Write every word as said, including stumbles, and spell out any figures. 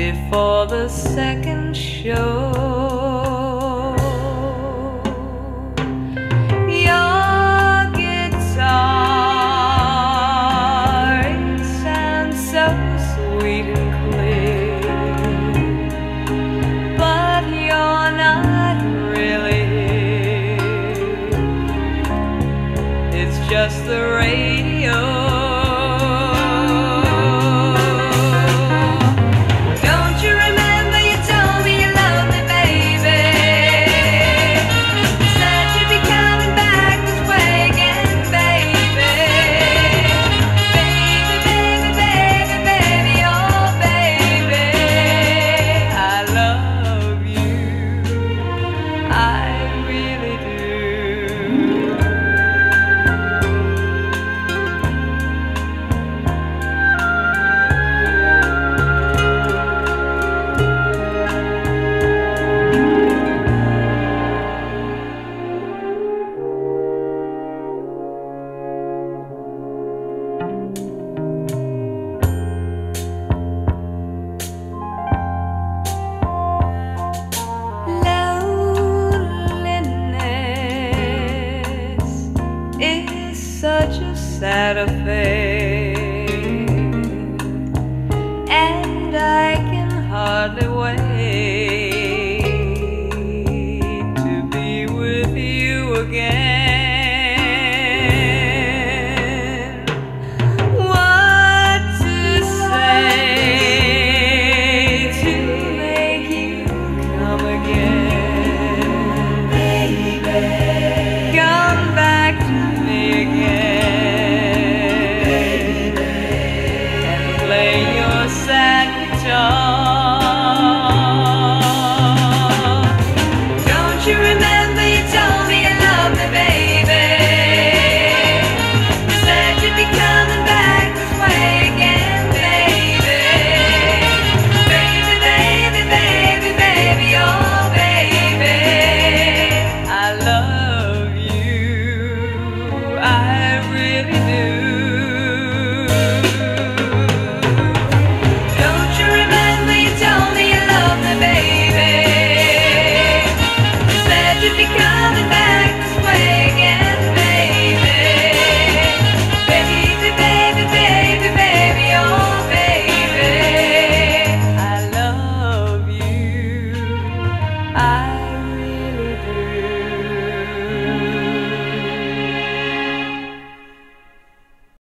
before the second show. Your guitar, it sounds so sweet and clear, but you're not really here. It's just the radio. Such a sad affair, and I can hardly wait to be with you again. What to say to make you come again, baby? Come back to me again, and play your sad guitar. Don't you remember you told me you loved me, baby? You said you'd be coming back this way again, baby. Baby, baby, baby, baby, oh baby, I love you, I really do. Don't you remember you told me you loved me, baby? You said you'd be coming